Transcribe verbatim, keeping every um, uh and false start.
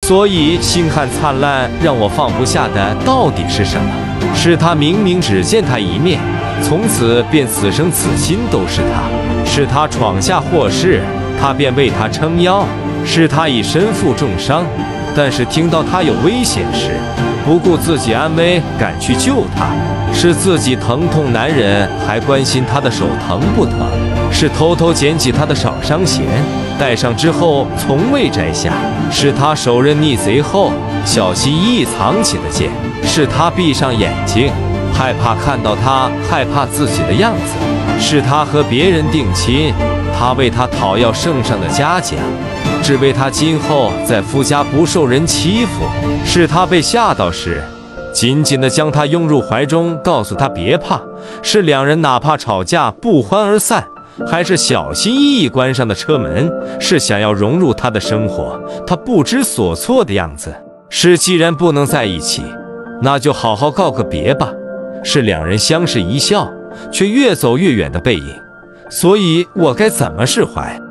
所以星汉灿烂让我放不下的到底是什么？是他明明只见他一面，从此便此生此心都是他；是他闯下祸事，他便为他撑腰；是他已身负重伤，但是听到他有危险时，不顾自己安危赶去救他；是自己疼痛难忍，还关心他的手疼不疼；是偷偷捡起他的少商弦，戴上之后从未摘下；是他手刃逆贼后小心翼翼藏起的剑；是他闭上眼睛，害怕看到他害怕自己的样子；是他和别人定亲，他为他讨要圣上的嘉奖，只为他今后在夫家不受人欺负；是他被吓到时，紧紧地将他拥入怀中，告诉他别怕；是两人哪怕吵架不欢而散，还是小心翼翼关上的车门；是想要融入他的生活，他不知所措的样子；是既然不能在一起，那就好好告个别吧；是两人相视一笑，却越走越远的背影。所以我该怎么释怀？